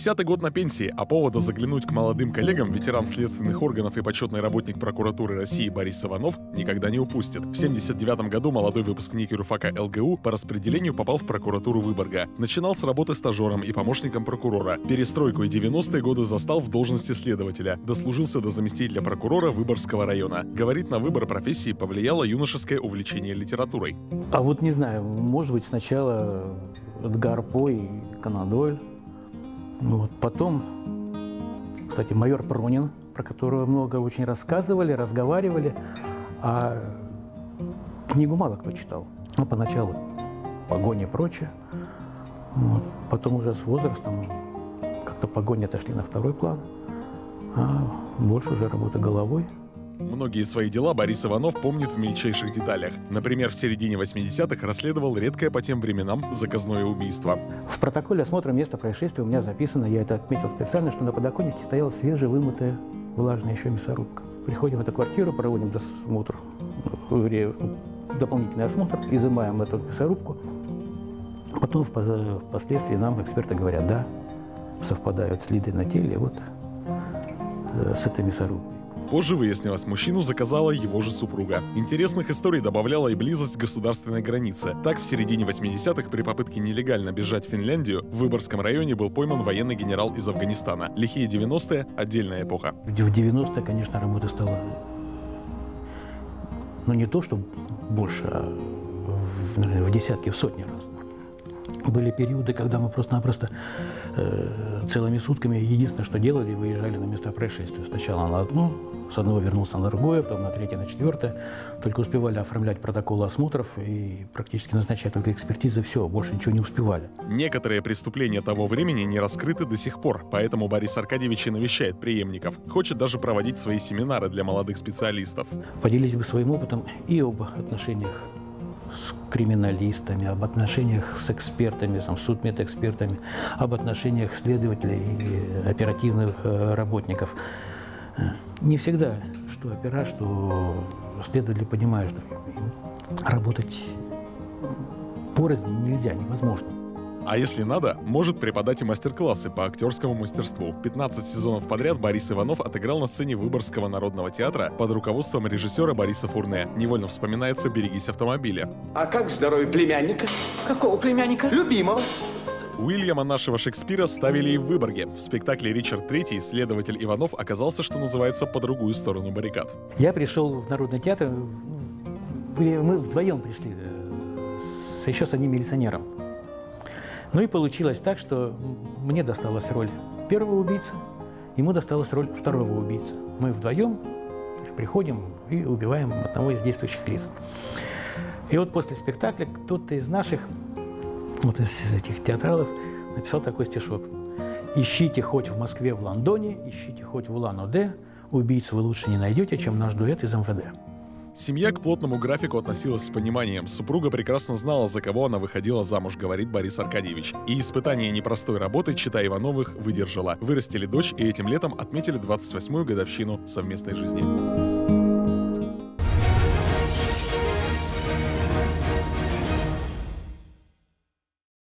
10-й год на пенсии, а повода заглянуть к молодым коллегам ветеран следственных органов и почетный работник прокуратуры России Борис Иванов никогда не упустит. В 1979 году молодой выпускник юрфака ЛГУ по распределению попал в прокуратуру Выборга. Начинал с работы стажером и помощником прокурора. Перестройку и 90-е годы застал в должности следователя. Дослужился до заместителя прокурора Выборгского района. Говорит, на выбор профессии повлияло юношеское увлечение литературой. А вот не знаю, может быть, сначала Эдгар По и Конан Дойль. Вот. Потом, кстати, майор Пронин, про которого много очень рассказывали, разговаривали, а книгу мало кто читал. Ну, поначалу «Погоня» и прочее. Вот. Потом уже с возрастом как-то «Погони» отошли на второй план, а больше уже работа головой. Многие свои дела Борис Иванов помнит в мельчайших деталях. Например, в середине 80-х расследовал редкое по тем временам заказное убийство. В протоколе осмотра места происшествия у меня записано, я это отметил специально, что на подоконнике стояла свежевымытая, влажная еще мясорубка. Приходим в эту квартиру, проводим досмотр, дополнительный осмотр, изымаем эту мясорубку. Потом впоследствии нам эксперты говорят, да, совпадают следы на теле вот с этой мясорубкой. Позже выяснилось, мужчину заказала его же супруга. Интересных историй добавляла и близость к государственной границе. Так, в середине 80-х при попытке нелегально бежать в Финляндию в Выборгском районе был пойман военный генерал из Афганистана. Лихие 90-е – отдельная эпоха. В 90-е, конечно, работа стала, ну не то, что больше, а в десятки, в сотни раз. Были периоды, когда мы просто-напросто целыми сутками единственное, что делали, выезжали на место происшествия. Сначала на одно, с одного вернулся на другое, потом на третье, на четвертое. Только успевали оформлять протоколы осмотров и практически назначать только экспертизы. Все, больше ничего не успевали. Некоторые преступления того времени не раскрыты до сих пор, поэтому Борис Аркадьевич и навещает преемников. Хочет даже проводить свои семинары для молодых специалистов. Поделились бы своим опытом и об отношениях с криминалистами, об отношениях с экспертами, с судмедэкспертами, об отношениях следователей и оперативных работников. Не всегда, что опера, что следователи понимают, что работать порознь нельзя, невозможно. А если надо, может преподать и мастер-классы по актерскому мастерству. 15 сезонов подряд Борис Иванов отыграл на сцене Выборгского народного театра под руководством режиссера Бориса Фурне. Невольно вспоминается «Берегись автомобиля». А как здоровье племянника? Какого племянника? Любимого. Уильяма нашего Шекспира ставили и в Выборге. В спектакле «Ричард III» следователь Иванов оказался, что называется, по другую сторону баррикад. Я пришел в Народный театр, мы вдвоем пришли, еще с одним милиционером. Ну и получилось так, что мне досталась роль первого убийцы, ему досталась роль второго убийцы. Мы вдвоем приходим и убиваем одного из действующих лиц. И вот после спектакля кто-то из наших, вот из этих театралов, написал такой стишок. «Ищите хоть в Москве, в Лондоне, ищите хоть в Улан-Удэ, убийцу вы лучше не найдете, чем наш дуэт из МВД». Семья к плотному графику относилась с пониманием. Супруга прекрасно знала, за кого она выходила замуж, говорит Борис Аркадьевич. И испытание непростой работы чета Ивановых выдержала. Вырастили дочь и этим летом отметили 28-ю годовщину совместной жизни.